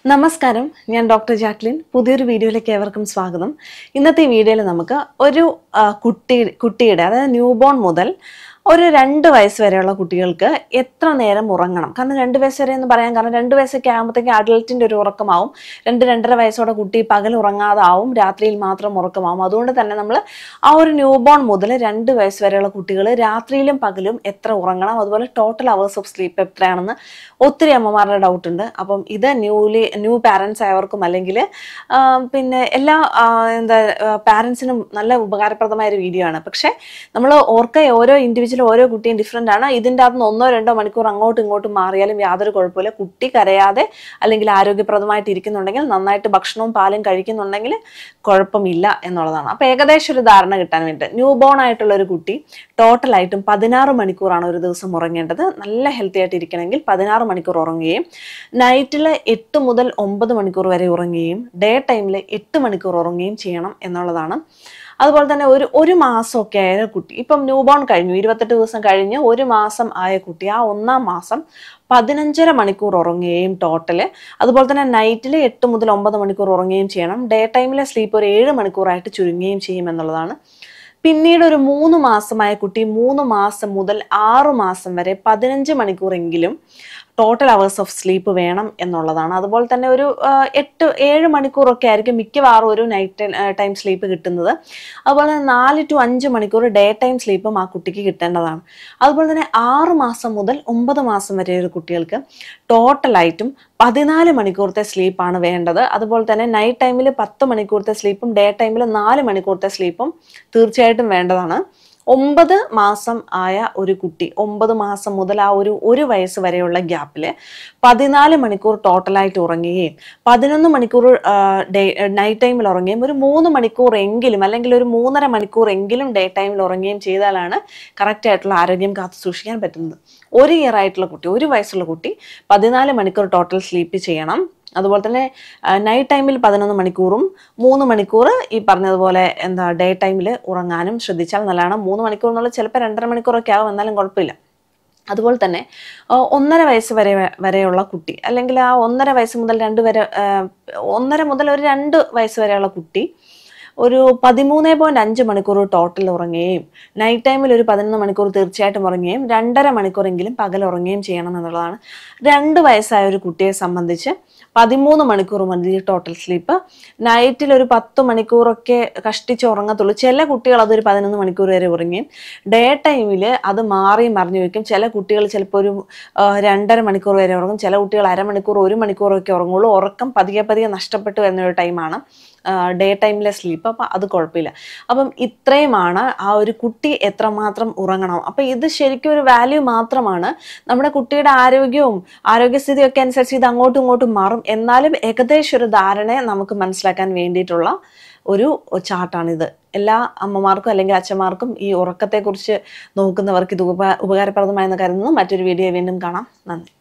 നമസ്കാരം, ഞാൻ doctor Jacqueline. പുതിയൊരു വീഡിയോയിലേക്ക് ഏവർക്കും സ്വാഗതം. ഇന്നത്തെ ഈ വീഡിയോയിൽ നമുക്ക് ഒരു കുട്ടിയുടെ അതായത് ന്യൂ ബോൺ മുതൽ ഒരു 2 വയസ്സ് വരെയുള്ള കുട്ടികൾക്ക് എത്ര നേരം ഉറങ്ങണം. കാരണം 2 വയസ്സ് വരെ എന്ന് പറയാൻ കാരണം 2 വയസ്സൊക്കെ ആകുമ്പോഴത്തേക്കും അഡൽട്ടിൻ്റെ ഒരു ഉറക്കമാവും. 2-2.5 വയസ്സോടെ കുട്ടി പകൽ ഉറങ്ങാതാവും, രാത്രിയിൽ മാത്രം ഉറക്കമാവും. അതുകൊണ്ട് തന്നെ നമ്മൾ ആ ഒരു ന്യൂ ബോൺ മുതൽ 2 വയസ്സ് വരെയുള്ള കുട്ടികൾ രാത്രിയിലും പകലും എത്ര ഉറങ്ങണം, അതുപോലെ ടോട്ടൽ അവേഴ്സ് ഓഫ് സ്ലീപ്പ് എത്രയാണെന്ന് ഒത്തിരി അമ്മമാരുടെ ഡൗട്ട് ഉണ്ട്. അപ്പം ഇത് ന്യൂ പാരൻസ് ആയവർക്കും അല്ലെങ്കിൽ പിന്നെ എല്ലാ പാരൻസിനും നല്ല ഉപകാരപ്രദമായ ഒരു വീഡിയോ ആണ്. പക്ഷേ നമ്മൾ ഓരോ ഇൻഡിവിജ്വൽ ഓരോ കുട്ടിയും ഡിഫറെൻ്റ് ആണ്. ഇതിൻ്റെ അകത്ത് 1-2 മണിക്കൂർ അങ്ങോട്ടും ഇങ്ങോട്ടും മാറിയാലും യാതൊരു കുഴപ്പമില്ല. കുട്ടി കരയാതെ അല്ലെങ്കിൽ ആരോഗ്യപ്രദമായിട്ട് ഇരിക്കുന്നുണ്ടെങ്കിൽ, നന്നായിട്ട് ഭക്ഷണവും പാലും കഴിക്കുന്നുണ്ടെങ്കിൽ കുഴപ്പമില്ല എന്നുള്ളതാണ്. അപ്പോൾ ഏകദേശം ഒരു ധാരണ കിട്ടാൻ വേണ്ടി ന്യൂ ബോൺ ആയിട്ടുള്ള ഒരു കുട്ടി ടോട്ടലായിട്ടും 16 മണിക്കൂറാണ് ഒരു ദിവസം ഉറങ്ങേണ്ടത്. നല്ല ഹെൽത്തി ആയിട്ട് ഇരിക്കണമെങ്കിൽ 16 മണിക്കൂർ ഉറങ്ങുകയും നൈറ്റിൽ 8 മുതൽ 9 മണിക്കൂർ വരെ ഉറങ്ങുകയും ഡേ ടൈമിൽ 8 മണിക്കൂർ ഉറങ്ങുകയും ചെയ്യണം എന്നുള്ളതാണ്. അതുപോലെ തന്നെ ഒരു മാസമൊക്കെ ആയ കുട്ടി, ഇപ്പം ന്യൂ ബോൺ കഴിഞ്ഞു, 28 ദിവസം കഴിഞ്ഞ് 1 മാസം ആയ കുട്ടി, ആ 1-ാം മാസം 15.5 മണിക്കൂർ ഉറങ്ങുകയും ടോട്ടല്. അതുപോലെ തന്നെ നൈറ്റിൽ 8 മുതൽ 9 മണിക്കൂർ ഉറങ്ങുകയും ചെയ്യണം. ഡേ ടൈമിലെ സ്ലീപ്പ് ഒരു 7 മണിക്കൂറായിട്ട് ചുരുങ്ങുകയും ചെയ്യും എന്നുള്ളതാണ്. പിന്നീട് ഒരു 3 മാസമായ കുട്ടി 3 മാസം മുതൽ 6 മാസം വരെ 15 മണിക്കൂറെങ്കിലും ടോട്ടൽ അവേഴ്സ് ഓഫ് സ്ലീപ്പ് വേണം എന്നുള്ളതാണ്. അതുപോലെ തന്നെ ഒരു 8-7 മണിക്കൂറൊക്കെ ആയിരിക്കും മിക്കവാറും ഒരു നൈറ്റ് ടൈം സ്ലീപ്പ് കിട്ടുന്നത്. അതുപോലെ തന്നെ 4-5 മണിക്കൂർ ഡേ ടൈം സ്ലീപ്പും ആ കുട്ടിക്ക് കിട്ടേണ്ടതാണ്. അതുപോലെ തന്നെ 6 മാസം മുതൽ 9 മാസം വരെ ഒരു കുട്ടികൾക്ക് ടോട്ടലായിട്ടും 14 മണിക്കൂറത്തെ സ്ലീപ്പാണ് വേണ്ടത്. അതുപോലെ തന്നെ നൈറ്റ് ടൈമിൽ 10 മണിക്കൂറത്തെ സ്ലീപ്പും ഡേ ടൈമിൽ 4 മണിക്കൂറത്തെ സ്ലീപ്പും തീർച്ചയായിട്ടും വേണ്ടതാണ്. 9 മാസം ആയ ഒരു കുട്ടി 9 മാസം മുതൽ ആ ഒരു വയസ്സ് വരെയുള്ള ഗ്യാപ്പിൽ 14 മണിക്കൂർ ടോട്ടലായിട്ട് ഉറങ്ങുകയും 11 മണിക്കൂർ നൈറ്റ് ടൈമിൽ ഉറങ്ങുകയും ഒരു 3 മണിക്കൂർ എങ്കിലും അല്ലെങ്കിൽ ഒരു 3.5 മണിക്കൂർ എങ്കിലും ഡേ ടൈമിൽ ഉറങ്ങുകയും ചെയ്താലാണ് കറക്റ്റ് ആയിട്ടുള്ള ആരോഗ്യം കാത്തു സൂക്ഷിക്കാൻ പറ്റുന്നത്. 1 ഇയർ ആയിട്ടുള്ള കുട്ടി, 1 വയസ്സുള്ള കുട്ടി 14 മണിക്കൂർ ടോട്ടൽ സ്ലീപ്പ് ചെയ്യണം. അതുപോലെ തന്നെ നൈറ്റ് ടൈമിൽ 11 മണിക്കൂറും 3 മണിക്കൂർ ഈ പറഞ്ഞതുപോലെ ഡേ ടൈമിൽ ഉറങ്ങാനും ശ്രദ്ധിച്ചാൽ നല്ലതാണ്. 3 മണിക്കൂർ എന്നുള്ള ചിലപ്പോൾ 2.5 മണിക്കൂറൊക്കെ ആകും, എന്നാലും കുഴപ്പമില്ല. അതുപോലെ തന്നെ 1.5 വയസ്സ് വരെയുള്ള കുട്ടി അല്ലെങ്കിൽ ആ 1.5 വയസ്സ് മുതൽ 1.5 മുതൽ ഒരു 2 വയസ്സ് വരെയുള്ള കുട്ടി ഒരു 13.5 മണിക്കൂർ ടോട്ടൽ ഉറങ്ങുകയും നൈറ്റ് ടൈമിൽ ഒരു 11 മണിക്കൂർ തീർച്ചയായിട്ടും ഉറങ്ങുകയും 2.5 മണിക്കൂറെങ്കിലും പകൽ ഉറങ്ങുകയും ചെയ്യണം എന്നുള്ളതാണ്. 2 വയസ്സായ ഒരു കുട്ടിയെ സംബന്ധിച്ച് 13 മണിക്കൂർ മതി ടോട്ടൽ സ്ലീപ്പ്. നൈറ്റിൽ ഒരു 10 മണിക്കൂറൊക്കെ കഷ്ടിച്ച് ഉറങ്ങത്തുള്ളൂ. ചില കുട്ടികൾ അതൊരു 11 മണിക്കൂർ വരെ ഉറങ്ങുകയും ഡേ ടൈമിൽ അത് മാറി മറിഞ്ഞു വയ്ക്കും. ചില കുട്ടികൾ ചിലപ്പോൾ ഒരു 2.5 മണിക്കൂർ വരെ ഉറങ്ങും, ചില കുട്ടികൾ അരമണിക്കൂർ 1 മണിക്കൂറൊക്കെ ഉറങ്ങുള്ളൂ. ഉറക്കം പതിയെ നഷ്ടപ്പെട്ടു എന്നൊരു ടൈമാണ് ഡേ ടൈമിലെ സ്ലീപ്പ്. അപ്പം അത് കുഴപ്പമില്ല. അപ്പം ഇത്രയുമാണ് ആ ഒരു കുട്ടി എത്രമാത്രം ഉറങ്ങണം. അപ്പം ഇത് ശരിക്കും ഒരു വാല്യൂ മാത്രമാണ്. നമ്മുടെ കുട്ടിയുടെ ആരോഗ്യവും ആരോഗ്യസ്ഥിതിയും ഒക്കെ അനുസരിച്ച് ഇത് അങ്ങോട്ടും ഇങ്ങോട്ടും മാറും. എന്നാലും ഏകദേശം ഒരു ധാരണയെ നമുക്ക് മനസ്സിലാക്കാൻ വേണ്ടിയിട്ടുള്ള ഒരു ചാർട്ടാണിത്. എല്ലാ അമ്മമാർക്കും അല്ലെങ്കിൽ അച്ഛന്മാർക്കും ഈ ഉറക്കത്തെക്കുറിച്ച് നോക്കുന്നവർക്ക് ഇത് ഉപകാരപ്രദമായെന്ന് കരുതുന്നു. മറ്റൊരു വീഡിയോ വീണ്ടും കാണാം. നന്ദി.